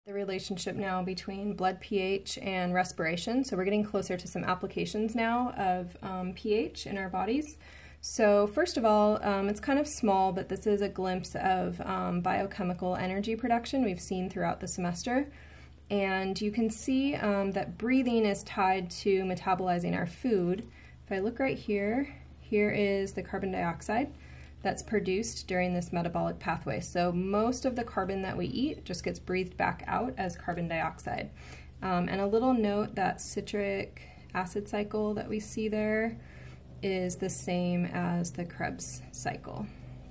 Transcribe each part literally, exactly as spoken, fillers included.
The relationship now between blood pH and respiration. So we're getting closer to some applications now of um, pH in our bodies. So first of all, um, it's kind of small, but this is a glimpse of um, biochemical energy production we've seen throughout the semester. And you can see um, that breathing is tied to metabolizing our food. If I look right here, here is the carbon dioxide that's produced during this metabolic pathway. So most of the carbon that we eat just gets breathed back out as carbon dioxide. Um, and a little note, that citric acid cycle that we see there is the same as the Krebs cycle.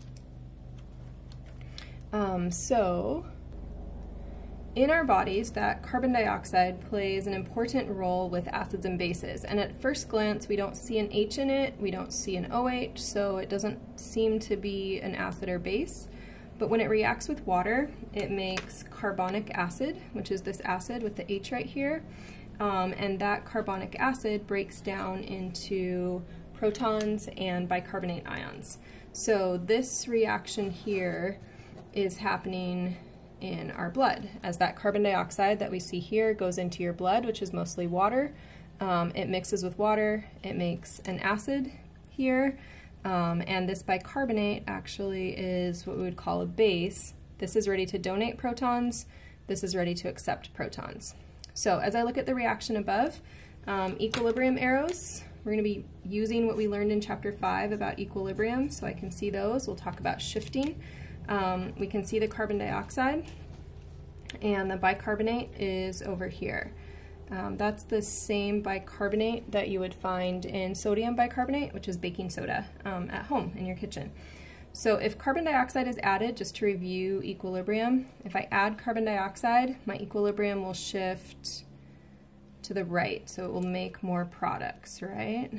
Um, so in our bodies, that carbon dioxide plays an important role with acids and bases. And at first glance, we don't see an H in it, we don't see an O H, so it doesn't seem to be an acid or base. But when it reacts with water, it makes carbonic acid, which is this acid with the H right here. Um, and that carbonic acid breaks down into protons and bicarbonate ions. So this reaction here is happening in our blood. As that carbon dioxide that we see here goes into your blood, which is mostly water, um, it mixes with water, it makes an acid here, um, and this bicarbonate actually is what we would call a base. This is ready to donate protons, this is ready to accept protons. So as I look at the reaction above, um, equilibrium arrows, we're going to be using what we learned in chapter five about equilibrium, so I can see those. We'll talk about shifting. Um, we can see the carbon dioxide, and the bicarbonate is over here. Um, that's the same bicarbonate that you would find in sodium bicarbonate, which is baking soda, um, at home in your kitchen. So if carbon dioxide is added, just to review equilibrium, if I add carbon dioxide, my equilibrium will shift to the right, so it will make more products, right?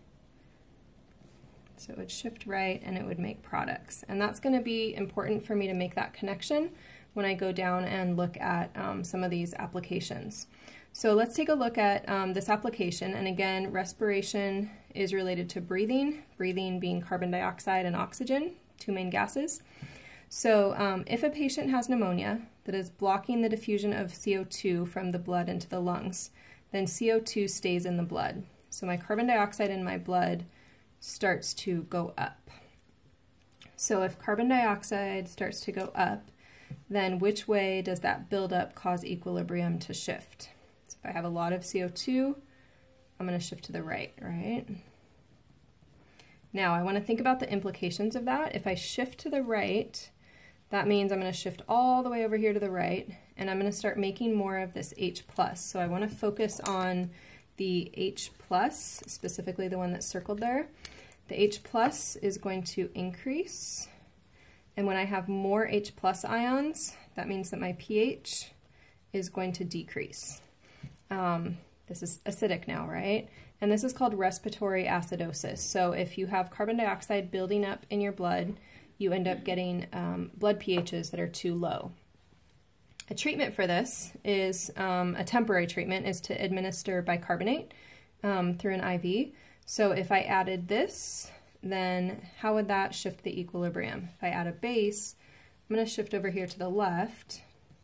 So it would shift right and it would make products. And that's going to be important for me to make that connection when I go down and look at um, some of these applications. So let's take a look at um, this application. And again, respiration is related to breathing, breathing being carbon dioxide and oxygen, two main gases. So um, if a patient has pneumonia that is blocking the diffusion of C O two from the blood into the lungs, then C O two stays in the blood. So my carbon dioxide in my blood starts to go up. So if carbon dioxide starts to go up, then which way does that buildup cause equilibrium to shift? So if I have a lot of C O two, I'm going to shift to the right, right? Now I want to think about the implications of that. If I shift to the right, that means I'm going to shift all the way over here to the right, and I'm going to start making more of this H plus. So I want to focus on the H plus, specifically the one that's circled there. The H plus is going to increase, and when I have more H plus ions, that means that my pH is going to decrease. Um, this is acidic now, right? And this is called respiratory acidosis. So if you have carbon dioxide building up in your blood, you end up getting um, blood pHs that are too low. A treatment for this is, um, a temporary treatment is to administer bicarbonate um, through an I V. So if I added this, then how would that shift the equilibrium? If I add a base, I'm going to shift over here to the left.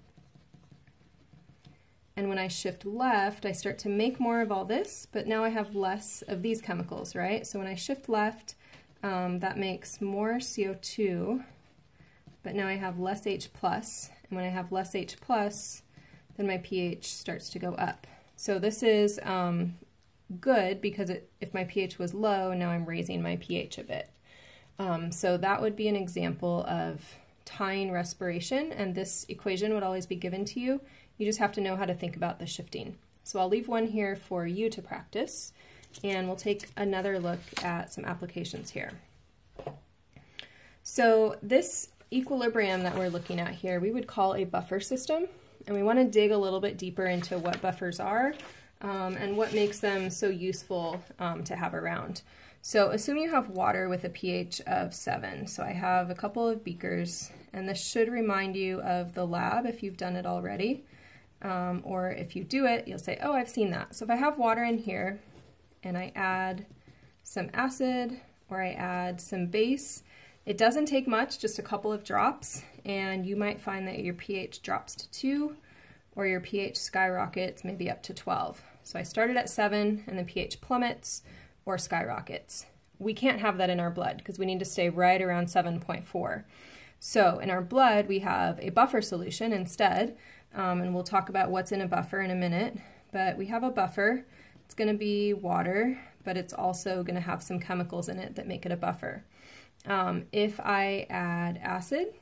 And when I shift left, I start to make more of all this, but now I have less of these chemicals, right? So when I shift left, um, that makes more C O two, but now I have less H plus. And when I have less H plus, then my pH starts to go up. So this is um, good because it, if my pH was low, now I'm raising my pH a bit. Um, so that would be an example of tying respiration, and this equation would always be given to you. You just have to know how to think about the shifting. So I'll leave one here for you to practice, and we'll take another look at some applications here. So this equilibrium that we're looking at here, we would call a buffer system, and we want to dig a little bit deeper into what buffers are um, and what makes them so useful um, to have around. So assume you have water with a pH of seven. So I have a couple of beakers, and this should remind you of the lab if you've done it already, um, or if you do it, you'll say, oh, I've seen that. So if I have water in here and I add some acid or I add some base, it doesn't take much, just a couple of drops, and you might find that your pH drops to two or your pH skyrockets maybe up to twelve. So I started at seven and the pH plummets or skyrockets. We can't have that in our blood because we need to stay right around seven point four. So in our blood, we have a buffer solution instead, um, and we'll talk about what's in a buffer in a minute, but we have a buffer. It's going to be water, but it's also going to have some chemicals in it that make it a buffer. Um, if I add acid,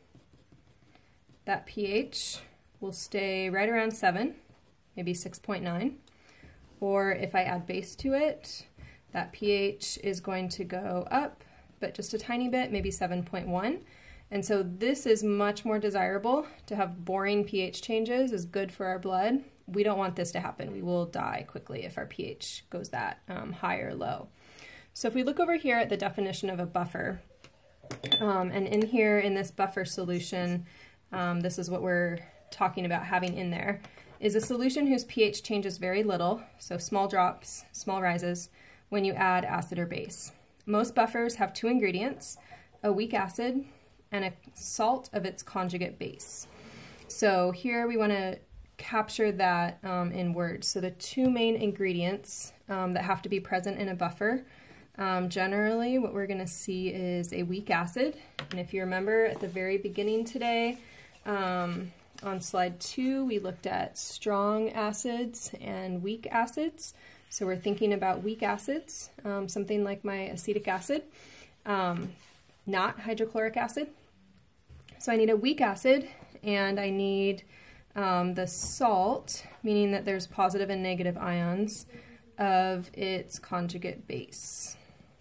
that pH will stay right around seven, maybe six point nine. Or if I add base to it, that pH is going to go up, but just a tiny bit, maybe seven point one. And so this is much more desirable. To have boring pH changes is good for our blood. We don't want this to happen. We will die quickly if our pH goes that um, high or low. So if we look over here at the definition of a buffer, um, and in here in this buffer solution, um, this is what we're talking about having in there, is a solution whose pH changes very little, so small drops, small rises, when you add acid or base. Most buffers have two ingredients, a weak acid and a salt of its conjugate base. So here we want to capture that um, in words. So the two main ingredients um, that have to be present in a buffer, um, generally what we're going to see is a weak acid. And if you remember at the very beginning today, um, on slide two, we looked at strong acids and weak acids. So we're thinking about weak acids, um, something like my acetic acid, um, not hydrochloric acid. So I need a weak acid, and I need um, the salt, meaning that there's positive and negative ions, of its conjugate base.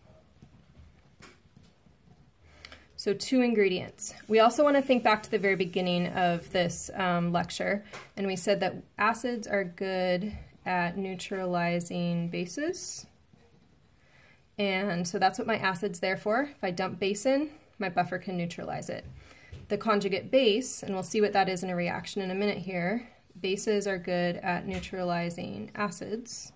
So two ingredients. We also want to think back to the very beginning of this um, lecture, and we said that acids are good at neutralizing bases. And so that's what my acid's there for. If I dump base in, my buffer can neutralize it. The conjugate base, and we'll see what that is in a reaction in a minute here, bases are good at neutralizing acids.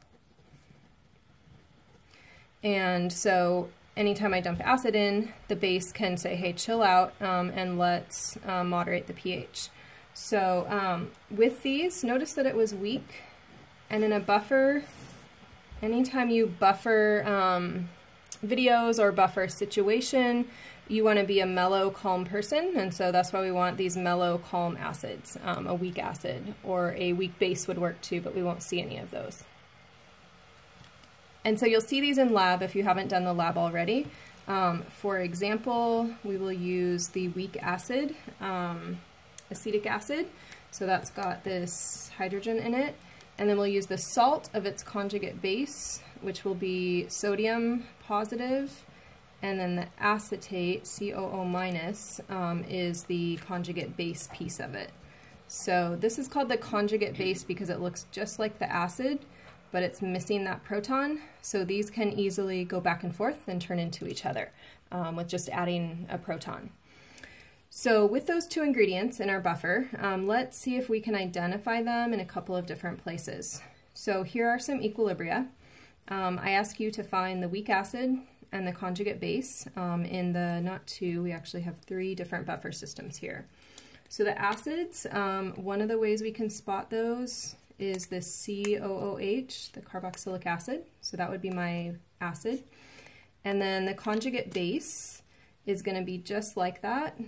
And so anytime I dump acid in, the base can say, hey, chill out, um, and let's uh, moderate the pH. So um, with these, notice that it was weak. And in a buffer, anytime you buffer um, videos or buffer a situation, you want to be a mellow, calm person, and so that's why we want these mellow, calm acids. Um, a weak acid or a weak base would work too, but we won't see any of those. And so you'll see these in lab if you haven't done the lab already. Um, for example, we will use the weak acid, um, acetic acid, so that's got this hydrogen in it. And then we'll use the salt of its conjugate base, which will be sodium positive, and then the acetate, C O O minus, um, is the conjugate base piece of it. So this is called the conjugate base because it looks just like the acid, but it's missing that proton. So these can easily go back and forth and turn into each other um, with just adding a proton. So with those two ingredients in our buffer, um, let's see if we can identify them in a couple of different places. So here are some equilibria. Um, I ask you to find the weak acid and the conjugate base. Um, in the not two, we actually have three different buffer systems here. So the acids, um, one of the ways we can spot those is the C O O H, the carboxylic acid. So that would be my acid. And then the conjugate base is going to be just like that,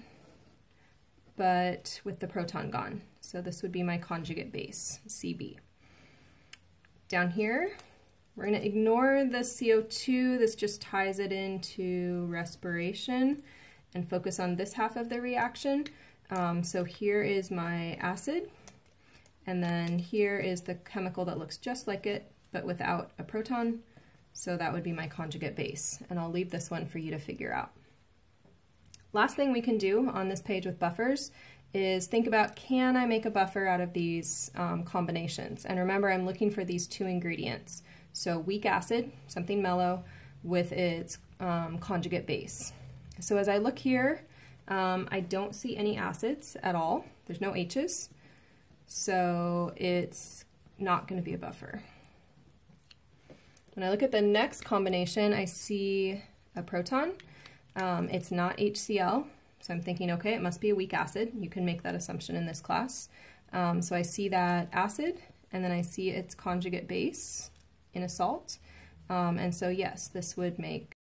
but with the proton gone. So this would be my conjugate base, C B. Down here, we're going to ignore the C O two. This just ties it into respiration and focus on this half of the reaction. Um, so here is my acid, and then here is the chemical that looks just like it, but without a proton. So that would be my conjugate base, and I'll leave this one for you to figure out. Last thing we can do on this page with buffers is think about, can I make a buffer out of these um, combinations? And remember, I'm looking for these two ingredients. So weak acid, something mellow, with its um, conjugate base. So as I look here, um, I don't see any acids at all. There's no H's. So it's not going to be a buffer. When I look at the next combination, I see a proton. Um, it's not H C l, so I'm thinking, okay, it must be a weak acid. You can make that assumption in this class. Um, so I see that acid, and then I see its conjugate base in a salt. Um, and so yes, this would make